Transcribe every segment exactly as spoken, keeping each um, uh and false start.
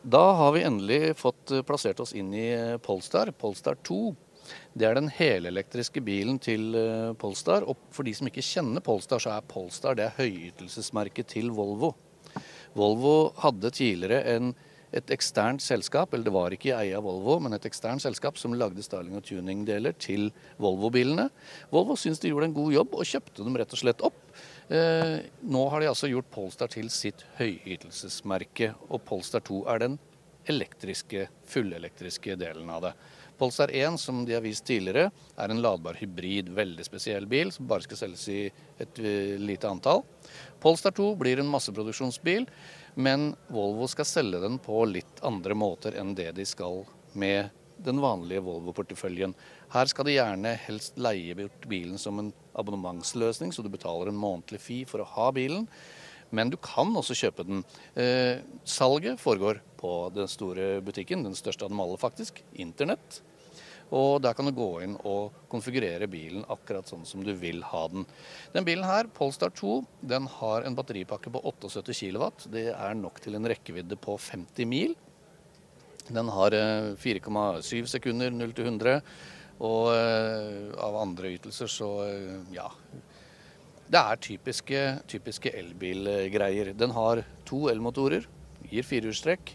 Da har vi endelig fått plassert oss inn i Polestar, Polestar to. Det er den helelektriske bilen til Polestar, og for de som ikke kjenner Polestar, så er Polestar det høyytelsesmerket til Volvo. Volvo hadde tidligere en, et eksternt selskap, eller det var ikke i eie av Volvo, men et eksternt selskap som lagde styling og tuning-deler til Volvo-bilene. Volvo syntes de gjorde en god jobb og kjøpte dem rett og slett opp. Eh, nå har de altså gjort Polestar til sitt høyytelsesmerke, og Polestar to er den elektriske, fullelektriske delen av det. Polestar én, som de har vist tidligere, er en ladbar hybrid, veldig spesiell bil, som bare skal selges i et lite antall. Polestar to blir en masseproduksjonsbil, men Volvo skal selge den på litt andre måter enn det de skal med den vanlige Volvo-porteføljen. Her skal de gjerne helst leie bort bilen som en abonnementsløsning, så du betaler en månedlig fee for å ha bilen. Men du kan også kjøpe den. Eh, salget foregår på den store butikken, den største av dem alle faktisk, internett. Og der kan du gå inn og konfigurere bilen akkurat sånn som du vil ha den. Den bilen her, Polestar to, den har en batteripakke på syttiåtte kilowatt. Det er nok til en rekkevidde på femti mil. Den har fire komma syv sekunder, null til hundre, og av andre ytelser så, ja, det er typiske, typiske elbilgreier. Den har to elmotorer, gir firehjulstrekk,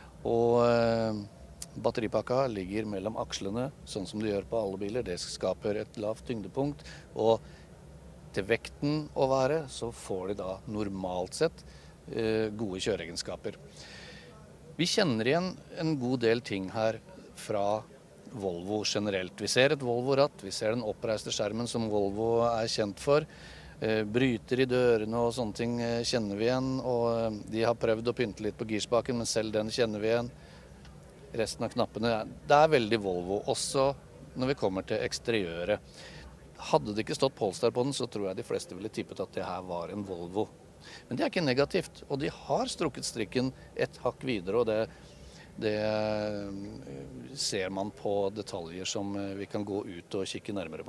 og batteripakka ligger mellom akslene, sånn som det gjør på alle biler. Det skaper et lavt tyngdepunkt, og til vekten å være, så får de da normalt sett gode kjøreegenskaper. Vi kjenner igjen en god del ting her fra Volvo generelt. Vi ser et Volvo-ratt, vi ser den oppreiste skjermen som Volvo er kjent for. Bryter i dørene og sånne ting kjenner vi igjen, og de har prøvd å pynte litt på girspaken, men selv den kjenner vi igjen. Resten av knappene, det er veldig Volvo, også når vi kommer til eksteriøret. Hadde det ikke stått Polestar på den, så tror jeg de fleste ville tippet at det her var en Volvo. Men det er ikke negativt, og de har strukket strikken et hakk videre, og det, det ser man på detaljer som vi kan gå ut og kikke nærmere på.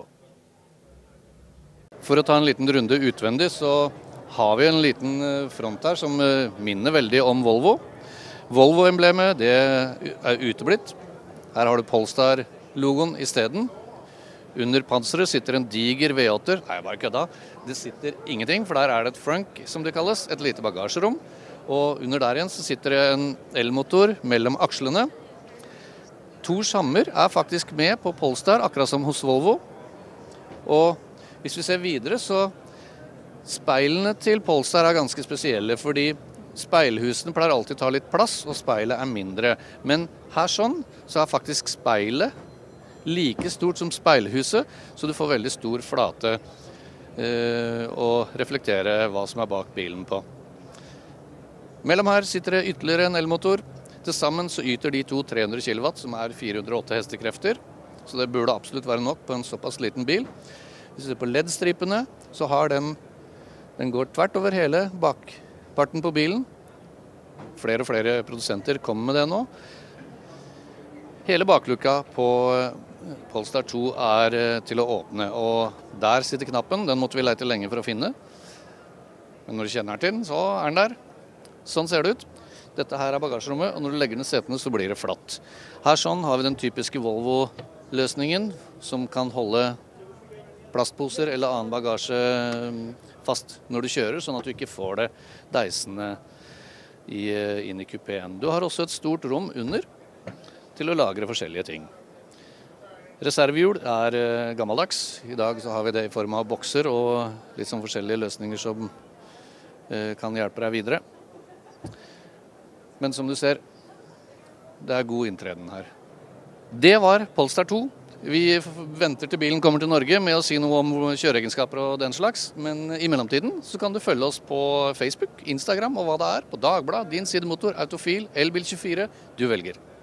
For å ta en liten runde utvendig, så har vi en liten front her som minner veldig om Volvo. Volvo-emblemet, det er uteblitt. Her har du Polestar-logoen i stedet. Under panseret sitter en diger V åtte. Nei, bare kødda. Det sitter ingenting, for der er det et frunk, som det kalles, et lite bagasjerom. Og under der igjen så sitter det en elmotor mellom akslene. To skjermer er faktisk med på Polestar, akkurat som hos Volvo. Og hvis vi ser videre, så speilene til Polestar er ganske spesielle, fordi speilhusene pleier alltid å ta litt plass, og speilet er mindre. Men her sånn, så er faktisk speilet like stort som speilhuset, så du får veldig stor flate eh, og reflektere hva som er bak bilen på. Mellom her sitter det ytterligere en elmotor. Til sammen så yter de to tre hundre kilowatt, som er fire hundre og åtte hestekrefter, så det burde absolutt være nok på en såpass liten bil. Hvis vi ser på L E D-stripene, så har den, den går tvert over hele bakparten på bilen. Flere og flere produsenter kommer med det nå. Hele baklukka på Polestar to er til å åpne, og der sitter knappen. Den måtte vi lete lenge for å finne. Men når du kjenner til den, så er den der. Sånn ser det ut. Dette her er bagasjerommet, og når du legger ned setene så blir det flatt. Her sånn har vi den typiske Volvo-løsningen, som kan holde plastposer eller annen bagasje fast når du kjører, sånn at du ikke får det deisende i, inn i kupeen. Du har også et stort rom under til å lagre forskjellige ting. Reservehjul er gammeldags. I dag så har vi det i form av bokser og litt sånn forskjellige løsninger som kan hjelpe deg videre. Men som du ser, det er god inntreden her. Det var Polestar to. Vi venter til bilen kommer til Norge med å si noe om kjøreegenskaper og den slags, men i mellomtiden så kan du følge oss på Facebook, Instagram og hva det er, på Dagblad, Din Sidemotor, Autofil, Elbil tjuefire, du velger.